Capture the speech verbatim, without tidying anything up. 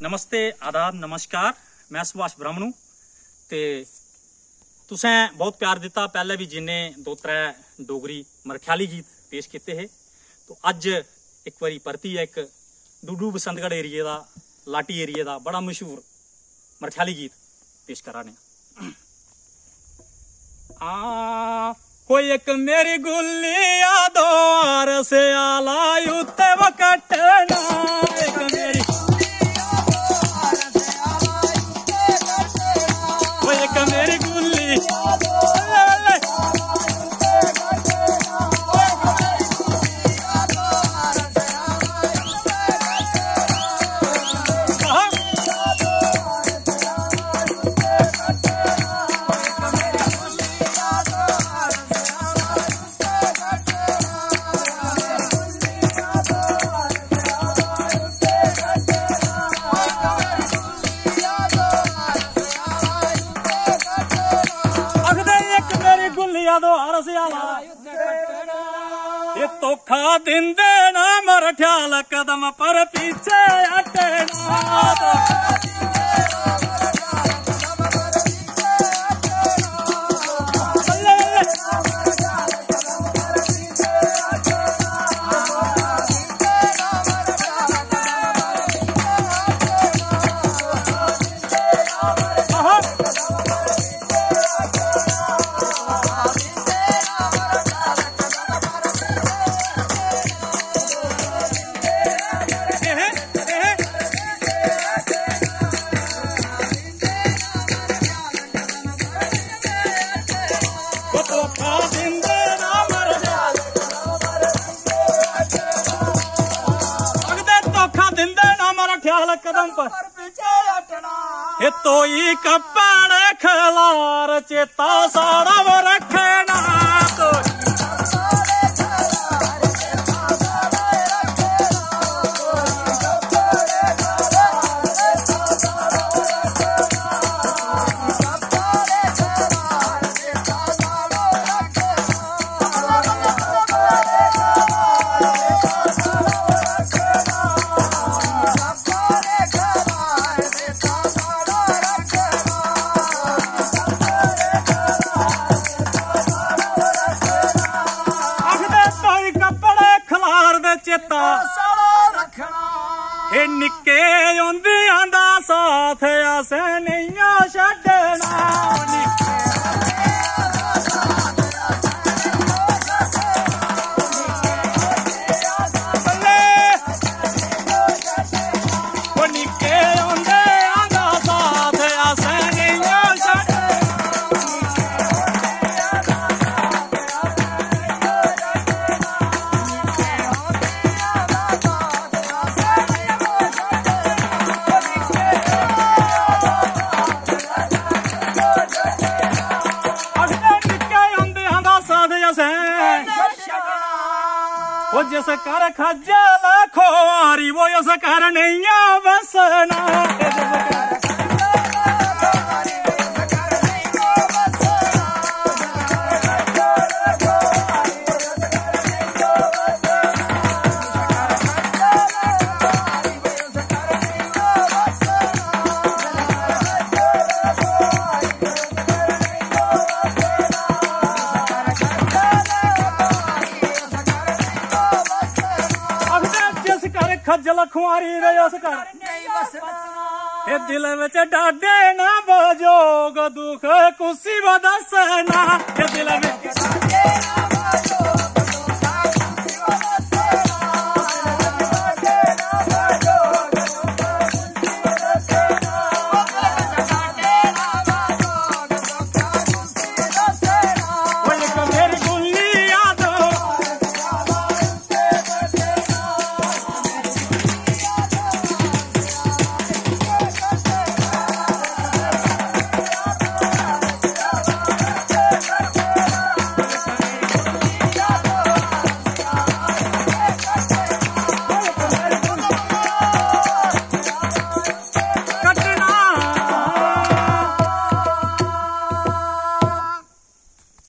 नमस्ते आदाब नमस्कार। मैं सुभाष ब्राह्मणु ते तुसें बहुत प्यार दिता। पहले भी जिन्हें दो त्रै डोगरी मरख्याली गीत पेश किए है, तो अज एक बारी परतियै एक डूडू बसंतगढ़ एरिए का लाटी एरिए का बड़ा मशहूर मरख्याली गीत पेश करा ने। आ कोई एक मेरी गुल्लिया द्वार से आला उत्ते वकटना, एक मेरी कोई एक मेरी गुल्ली ये तोखा दिंदे ना मर ख्याल कदम पर पीछे हटना। कदम पर ये तो ही कपड़े खलार चेता सारा वो रखना। तो ये निके उन्दियां दा साथ असे नहीं छड्डना। वो जिस कर खजल खोरी वो उस कर नहीं बसना। खजल खुआरी रे उस कर ये दिल विच डाडे ना बजोग दुख कुसी बदसना। ये दिल विच